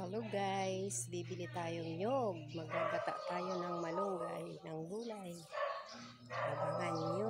Hello guys, bibili tayong nyog. Magagata tayo ng malunggay, ng gulay. Abangan nyo.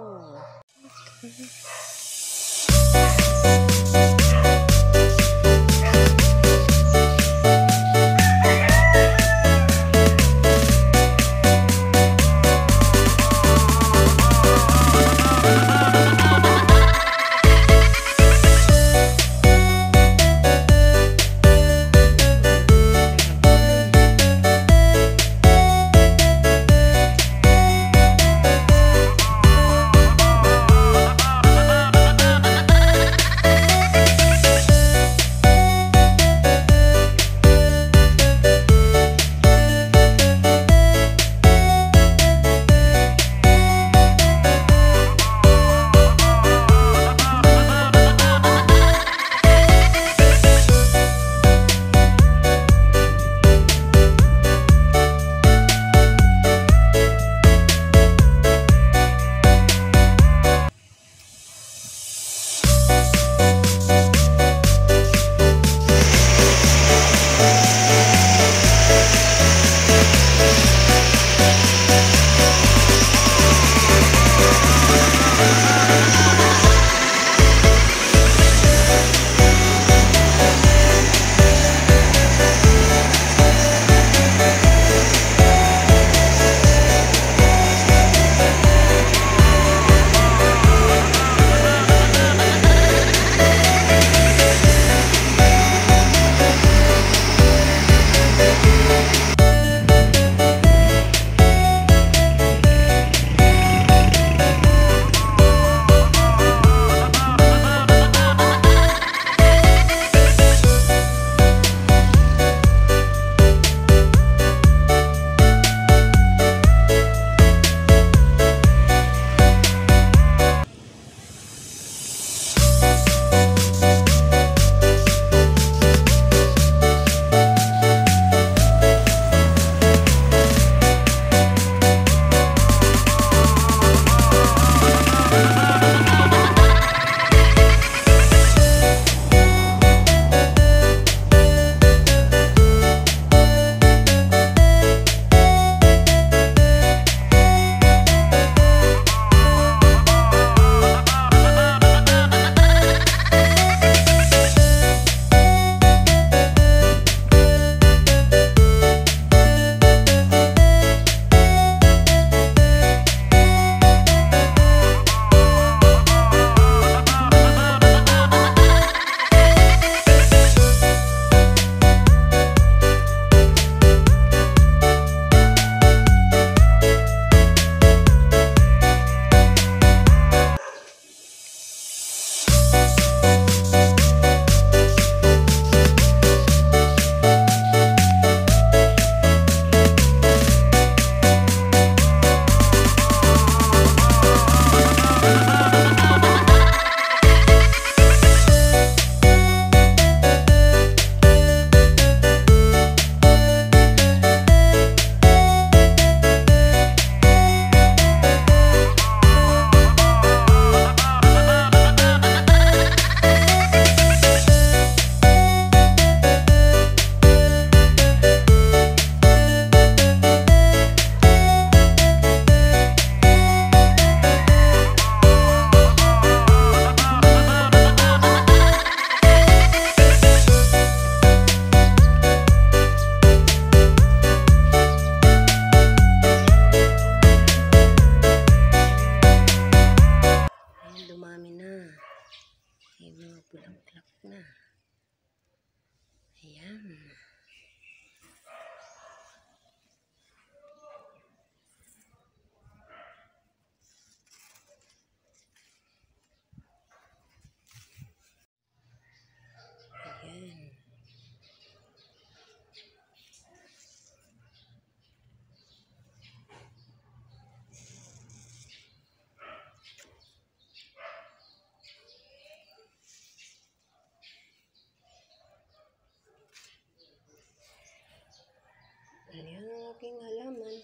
Bulaklak na. Ayan. Ayan. Ayan ang aking halaman.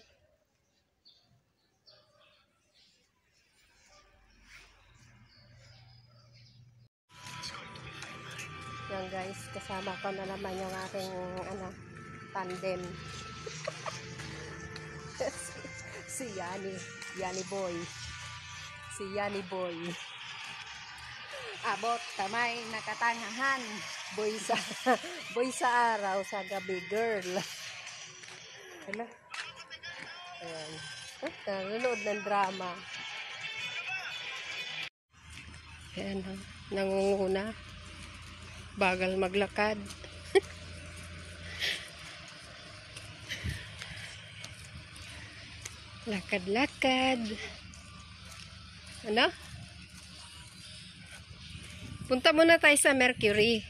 Yan guys, guys, kasama ko na naman yung aking tandem. si Yani boy. Si Yani boy. Abot kamay nakatangahan. Boy sa araw, sa gabi girl. Hala. Ayan. Nanonood ng drama. Ayan, nangunguna. Bagal maglakad. Lakad-lakad. Ano? Punta muna tayo sa Mercury.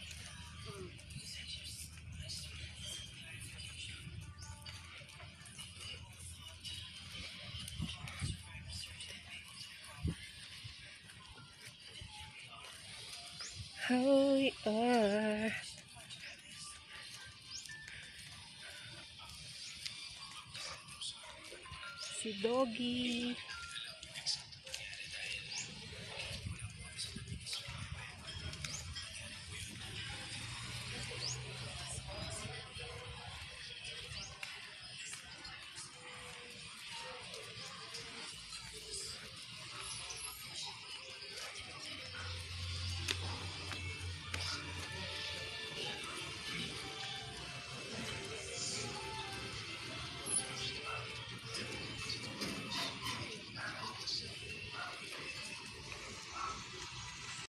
How we are. Si Doggy.